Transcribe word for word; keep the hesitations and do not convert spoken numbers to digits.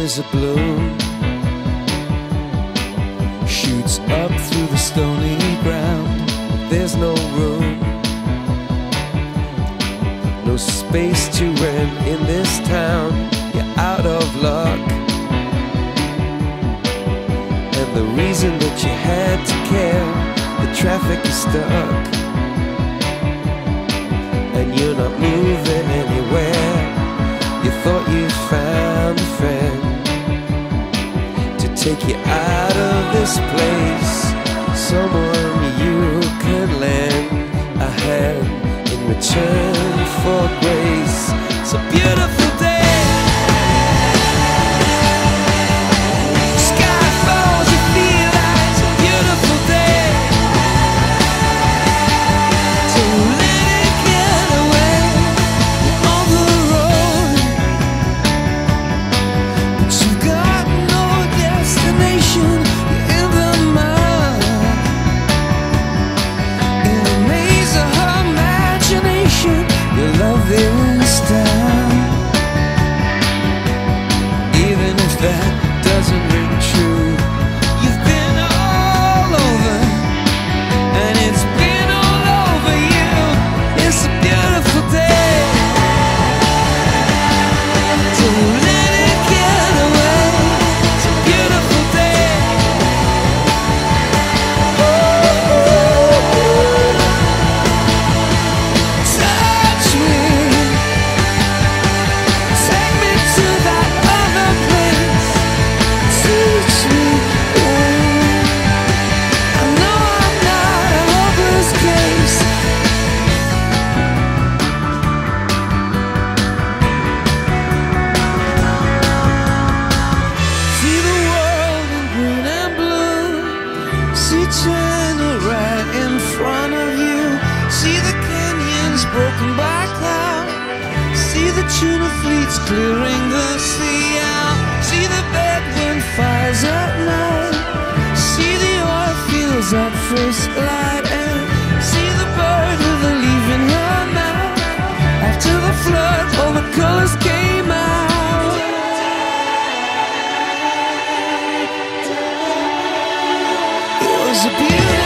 is a bloom, shoots up through the stony ground. There's no room, no space to rent in this town. You're out of luck, and the reason that you had to care, the traffic is stuck, and you're not moving anywhere. You thought you found a friend to take you out of this place, someone you could lend a hand in return for grace. It's a beautiful day. Sky falls, you feel like it's a beautiful day. So let it get away. You're on the road, but you've got no destination. You're in the mud, in the maze of her imagination. Your love is down, even if that doesn't ring true. You've been all over, and it's been all over you. It's a beautiful day. So let it get away. It's a beautiful day. Touch me, take me to that other place. Teach me, I know I'm not a hopeless case. See the world in green and blue. See China right in front of you. See the canyons broken by cloud. See the tuna fleets clearing the sea out. See the bedroom fires at night. See the oil fields at first light. And see the bird with a leaf in her mouth. After the flood, all the colors came out. It was a beautiful